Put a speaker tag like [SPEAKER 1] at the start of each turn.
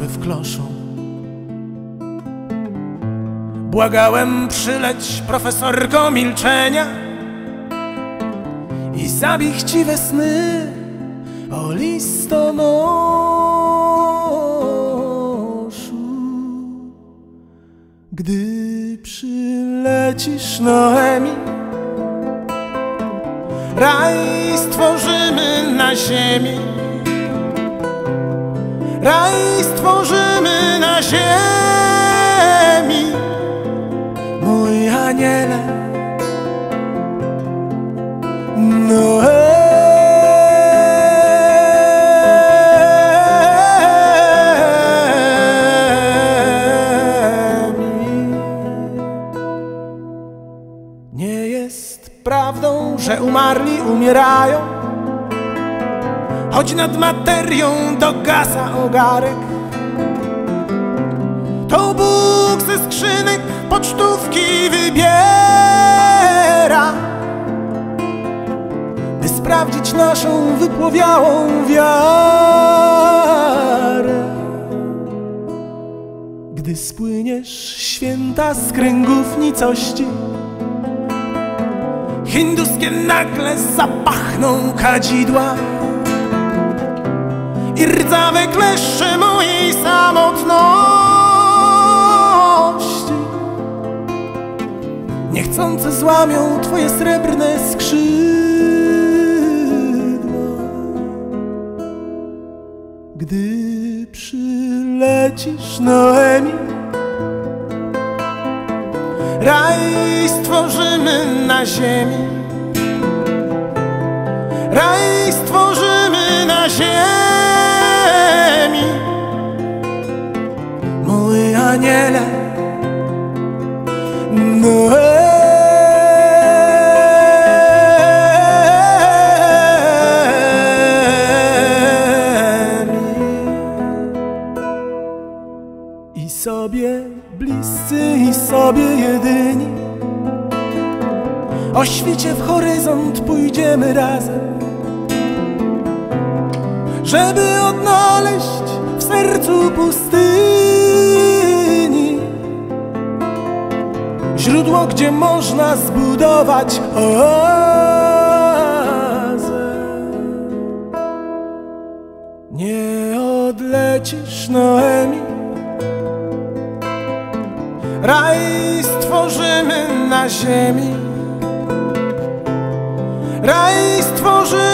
[SPEAKER 1] zmysły wkloszą. Błagałem, przyleć profesorko milczenia i zabij chciwe sny o listonoszu. Gdy przylecisz, Noemi, raj stworzymy na ziemi. Raj stworzymy na ziemi, mój aniele. Noemi. Nie jest prawdą, że umarli umierają, choć nad materią dogasa ogarek. To Bóg ze skrzynek pocztówki wybiera, by sprawdzić naszą wypłowiałą wiarę. Gdy spłyniesz, święta, z kręgów nicości, hinduskie nagle zapachną kadzidła i rdzawe kleszcze mojej samotności niechcące złamią twoje srebrne skrzydła. Gdy przylecisz, Noemi, raj stworzymy na ziemi. Raj stworzymy na ziemi, mój aniele. Noemi. I sobie bliscy, i sobie jedyni, o świcie w horyzont pójdziemy razem, żeby odnaleźć w sercu pustyni źródło, gdzie można zbudować oazę. Nie odlecisz, Noemi, raj stworzymy na ziemi. Raj stworzymy